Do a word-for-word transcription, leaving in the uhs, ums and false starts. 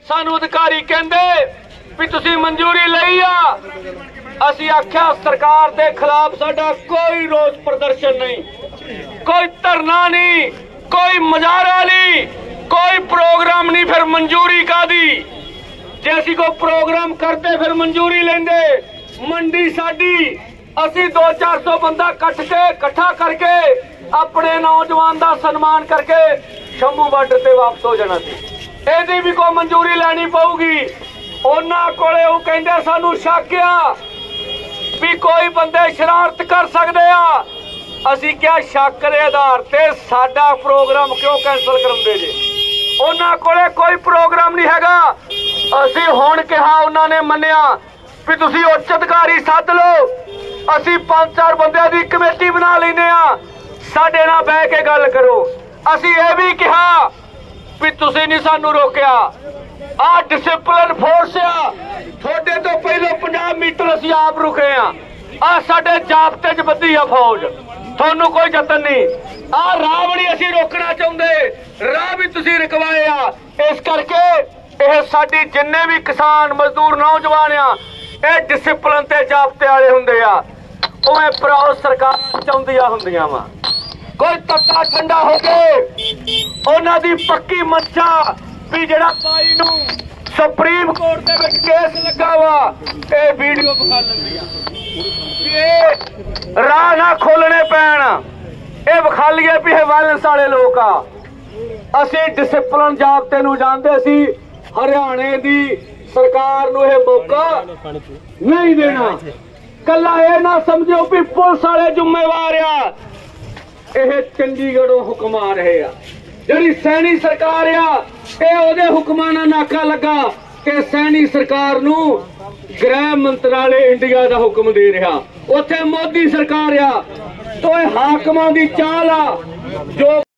सानू अधिकारी कहंदे भी तुसीं मंजूरी लई आ। असीं आख्या सरकार के खिलाफ साडा कोई रोस प्रदर्शन नहीं, कोई धरना नहीं, कोई मुजाहरा नहीं, कोई प्रोग्राम नहीं। फिर मंजूरी कादी? जे असीं कोई प्रोग्राम करते फिर मंजूरी लेंदे। मंडी साडी असीं दो चार सौ बंदा कट के इकट्ठा करके अपने नौजवान का सन्मान करके शंभू बार्डर से वापस हो जाना सी। एदी भी कोई मंजूरी लैनी पऊगी। उन्हां कोले वो कहंदे सानू शक आ भी कोई बंदे शरारत कर सकते आ। असीं क्या शक के आधार ते साडा प्रोग्राम क्यों कैंसल करांदे जे? उन्हां कोले कोई प्रोग्राम नहीं हैगा। असीं हुण कहा, उन्होंने मन्निया भी तुसीं उच्च अधिकारी सद लो, असीं पांच चार बंदियां दी कमेटी बना लैने आ, साडे नाल बैठ के गल करो। असीं ये भी कहा भी तुसीं नहीं सानू रोकिया। आ डिसिपलिन फोर्स आ, थोड़े तो पहले पचास मीटर असीं आप रुके आ। आ साडे जाबते च बधी आ फौज, थानू कोई जतन नहीं। आ राह भी असीं रोकना चाहुंदे, राह भी तुसीं रुकवाए आ। इस करके यह साडी जिन्ने भी किसान मजदूर नौजवान आ, ये डिसिपलिन ते जाबते वाले हुंदे आ। उवें भराओ सरकार चाहुंदियां हुंदियां वा। कोई तत्ता ठंडा हो के उन्हां दी पक्की मच्छा भी जिहड़ा बाई नूं सुप्रीम कोर्ट दे विच केस लगा वा, ये वीडियो विखा लैंदी आ भी ये राह ना खोलने पैण। ये विखा लईए भी ये वायलेंस वाले लोग आ। असीं डिसिपलिन जाबते नूं जानदे, असीं हरियाणे दी सरकार नूं ये मौका नहीं देना। कला ये ना समझो भी पुलिस वाले जिम्मेवार आ, यह चंडीगढ़ों हुक्म आ रहे आ। जिहड़ी सैनी सरकार आ, ये ओदे हुक्मां नाल नाका लगा कि सैनी सरकार नूं गृह मंत्रालय इंडिया दा हुक्म दे रहा, उत्थे मोदी सरकार आ। तो ये हाकमां दी चाल आ जो